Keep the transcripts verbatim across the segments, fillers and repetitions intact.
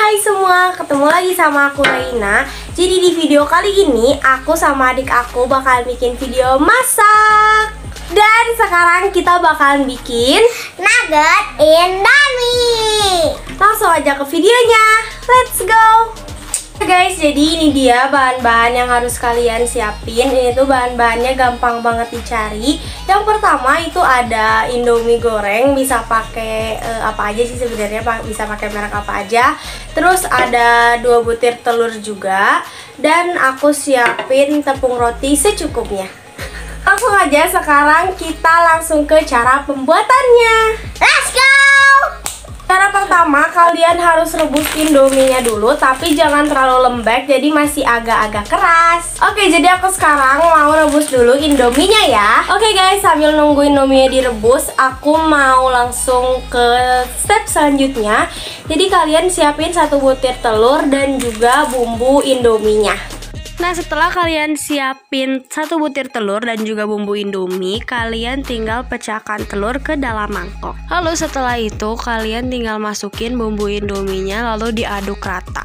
Hai semua, ketemu lagi sama aku Reina. Jadi di video kali ini aku sama adik aku bakal bikin video masak. Dan sekarang kita bakalan bikin nugget Indomie. Langsung aja ke videonya. Let's go. Guys, jadi ini dia bahan-bahan yang harus kalian siapin. Ini tuh bahan-bahannya gampang banget dicari. Yang pertama itu ada Indomie goreng, bisa pakai e, apa aja sih sebenarnya, bisa pakai merek apa aja. Terus ada dua butir telur juga, dan aku siapin tepung roti secukupnya. Langsung aja sekarang kita langsung ke cara pembuatannya. Let's go! Cara pertama, kalian harus rebus indominya dulu, tapi jangan terlalu lembek, jadi masih agak-agak keras. Oke, jadi aku sekarang mau rebus dulu indominya ya. Oke guys, sambil nunggu indominya direbus, aku mau langsung ke step selanjutnya. Jadi kalian siapin satu butir telur dan juga bumbu indominya. Nah, setelah kalian siapin satu butir telur dan juga bumbu indomie, kalian tinggal pecahkan telur ke dalam mangkok. Lalu setelah itu kalian tinggal masukin bumbu indominya lalu diaduk rata.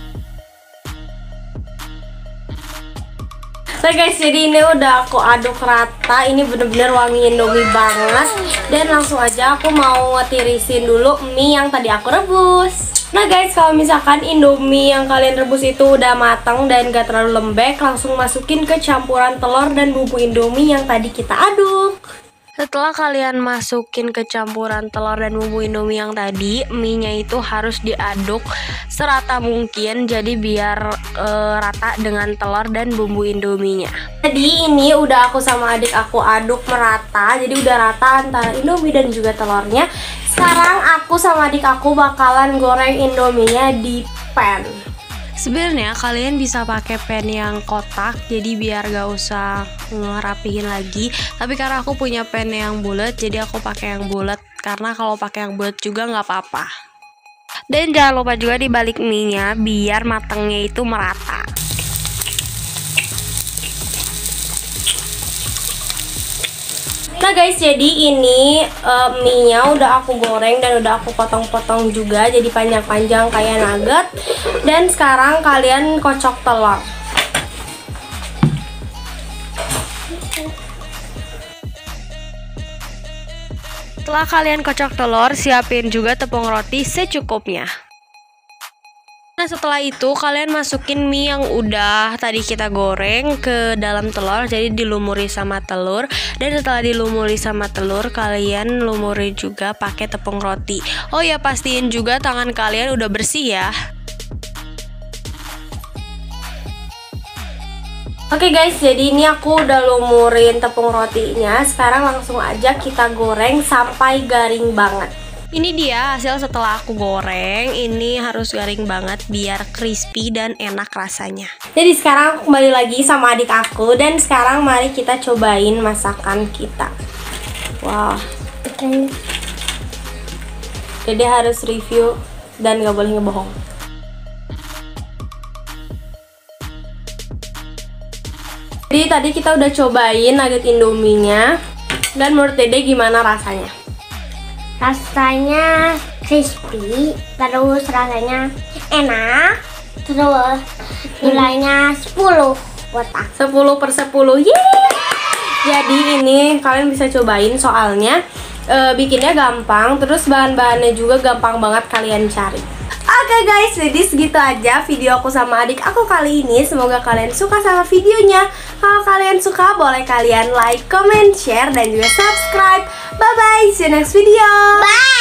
Nah guys, jadi ini udah aku aduk rata. Ini bener-bener wangi indomie banget. Dan langsung aja aku mau tirisin dulu mie yang tadi aku rebus. Nah guys, kalau misalkan indomie yang kalian rebus itu udah matang dan gak terlalu lembek, langsung masukin ke campuran telur dan bumbu indomie yang tadi kita aduk. Setelah kalian masukin ke campuran telur dan bumbu indomie yang tadi, mie-nya itu harus diaduk serata mungkin, jadi biar e, rata dengan telur dan bumbu indominya. Jadi ini udah aku sama adik aku aduk merata, jadi udah rata antara indomie dan juga telurnya. Sekarang aku sama adik aku bakalan goreng indominya di pan. Sebenarnya kalian bisa pakai pan yang kotak, jadi biar gak usah ngerapihin lagi. Tapi karena aku punya pan yang bulat, jadi aku pakai yang bulat. Karena kalau pakai yang bulat juga nggak apa-apa. Dan jangan lupa juga dibalik mie-nya biar matangnya itu merata. Nah guys, jadi ini uh, mie-nya udah aku goreng dan udah aku potong-potong juga jadi panjang-panjang kayak nugget. Dan sekarang kalian kocok telur. Setelah kalian kocok telur, siapin juga tepung roti secukupnya. Nah setelah itu kalian masukin mie yang udah tadi kita goreng ke dalam telur, jadi dilumuri sama telur. Dan setelah dilumuri sama telur, kalian lumuri juga pakai tepung roti. Oh ya, pastiin juga tangan kalian udah bersih ya. Oke guys, jadi ini aku udah lumurin tepung rotinya. Sekarang langsung aja kita goreng sampai garing banget. Ini dia hasil setelah aku goreng. Ini harus garing banget biar crispy dan enak rasanya. Jadi sekarang aku kembali lagi sama adik aku. Dan sekarang mari kita cobain masakan kita. Wow. Oke. Jadi harus review dan gak boleh ngebohong. Jadi tadi kita udah cobain nugget indominya. Dan menurut Dede gimana rasanya? Rasanya crispy, terus rasanya enak, terus nilainya sepuluh buat aku. sepuluh per sepuluh, yeay! Jadi ini kalian bisa cobain, soalnya e, bikinnya gampang, terus bahan-bahannya juga gampang banget kalian cari. Oke guys, jadi segitu aja video aku sama adik aku kali ini. Semoga kalian suka sama videonya. Kalau kalian suka, boleh kalian like, comment, share, dan juga subscribe. Bye bye, see you next video. Bye.